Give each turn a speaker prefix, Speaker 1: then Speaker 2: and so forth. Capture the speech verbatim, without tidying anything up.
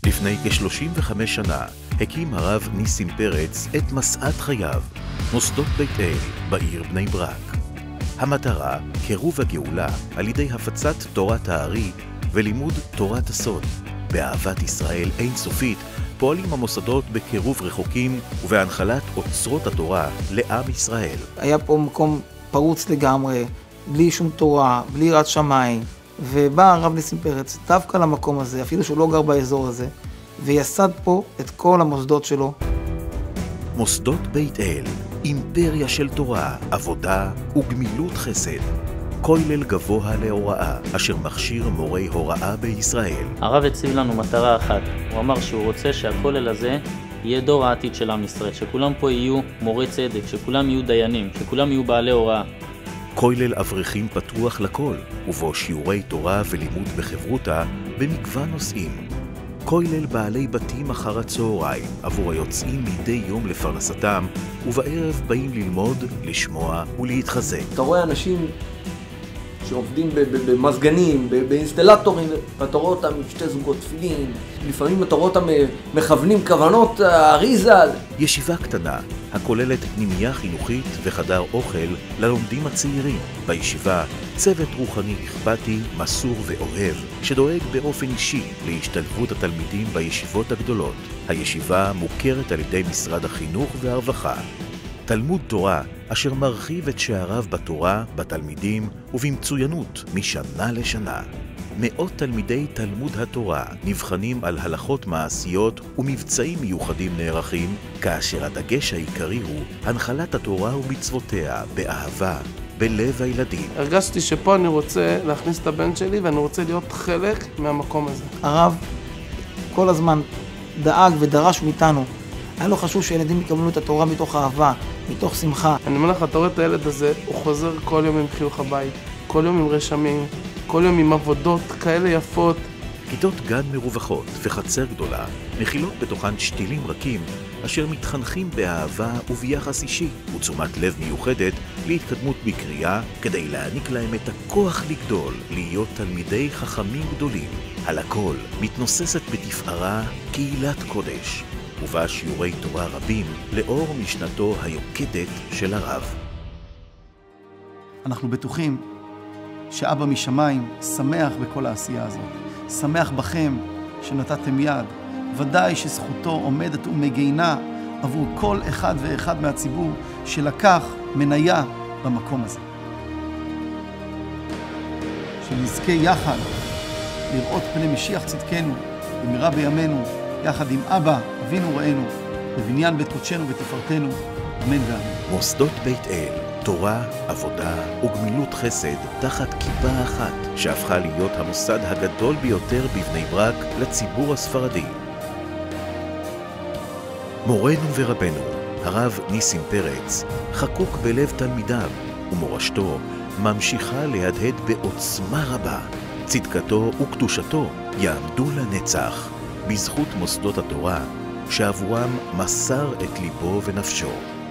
Speaker 1: לפני כ-שלושים וחמש שנה הקים הרב ניסים פרץ את מסעת חייו, מוסדות בית אל בעיר בני ברק. המטרה, קירוב הגאולה על ידי הפצת תורת הארי ולימוד תורת הסוד. באהבת ישראל אינסופית פועלים המוסדות בקירוב רחוקים ובהנחלת אוצרות התורה לעם ישראל.
Speaker 2: היה פה מקום פרוץ לגמרי, בלי שום תורה, בלי יראת שמיים, ובא הרב ניסים פרץ דווקא למקום הזה, אפילו שהוא לא גר באזור הזה, ויסד פה את כל המוסדות שלו.
Speaker 1: מוסדות בית אל, אימפריה של תורה, עבודה וגמילות חסד. כולל גבוה להוראה, אשר מכשיר מורי הוראה בישראל.
Speaker 3: הרב הציב לנו מטרה אחת. הוא אמר שהוא רוצה שהכולל הזה יהיה דור העתיד של עם ישראל, שכולם פה יהיו מורי צדק, שכולם יהיו דיינים, שכולם יהיו בעלי הוראה.
Speaker 1: כולל אברכים פתוח לכל, ובו שיעורי תורה ולימוד בחברותה במגוון נושאים. כולל בעלי בתים אחר הצהריים עבור היוצאים מדי יום לפרנסתם, ובערב באים ללמוד, לשמוע ולהתחזק.
Speaker 4: אתה רואה אנשים שעובדים במזגנים, באינסטלטורים, ואתה רואה אותם עם שתי זוגות תפילין, לפעמים אתה רואה אותם מכוונים כוונות אריזל.
Speaker 1: ישיבה קטנה, הכוללת פנימייה חינוכית וחדר אוכל ללומדים הצעירים. בישיבה, צוות רוחני אכפתי, מסור ואוהב, שדואג באופן אישי להשתלבות התלמידים בישיבות הגדולות. הישיבה מוכרת על ידי משרד החינוך והרווחה. תלמוד תורה אשר מרחיב את שעריו בתורה, בתלמידים ובמצוינות משנה לשנה. מאות תלמידי תלמוד התורה נבחנים על הלכות מעשיות ומבצעים מיוחדים נערכים, כאשר הדגש העיקרי הוא הנחלת התורה ומצוותיה באהבה, בלב הילדים.
Speaker 5: הרגשתי שפה אני רוצה להכניס את הבן שלי ואני רוצה להיות חלק מהמקום הזה.
Speaker 2: הרב כל הזמן דאג ודרש מאיתנו. היה לו חשוב שילדים יקבלו את התורה מתוך אהבה, מתוך שמחה.
Speaker 5: אני אומר לך, אתה רואה את הילד הזה, הוא חוזר כל יום עם חיוך הבית, כל יום עם רשמים, כל יום עם עבודות כאלה יפות.
Speaker 1: כיתות גן מרווחות וחצר גדולה מכילות בתוכן שתילים רכים אשר מתחנכים באהבה וביחס אישי ותשומת לב מיוחדת להתקדמות בקריאה כדי להעניק להם את הכוח לגדול, להיות תלמידי חכמים גדולים. על הכל מתנוססת בתפארה קהילת קודש, ובה שיעורי תורה רבים לאור משנתו היוקדת של הרב.
Speaker 6: אנחנו בטוחים שאבא משמיים שמח בכל העשייה הזאת, שמח בכם שנתתם יד. ודאי שזכותו עומדת ומגינה עבור כל אחד ואחד מהציבור שלקח מניה במקום הזה. שנזכה יחד לראות פני משיח צדקנו במהרה בימינו, יחד עם אבא אבינו ראינו, בבניין בית קודשנו ותפארתנו, אמן ואמן.
Speaker 1: מוסדות בית אל, תורה, עבודה וגמילות חסד תחת כיפה אחת, שהפכה להיות המוסד הגדול ביותר בבני ברק לציבור הספרדי. מורנו ורבנו, הרב ניסים פרץ, חקוק בלב תלמידיו, ומורשתו ממשיכה להדהד בעוצמה רבה. צדקתו וקדושתו יעמדו לנצח, בזכות מוסדות התורה שעבורם מסר את ליבו ונפשו.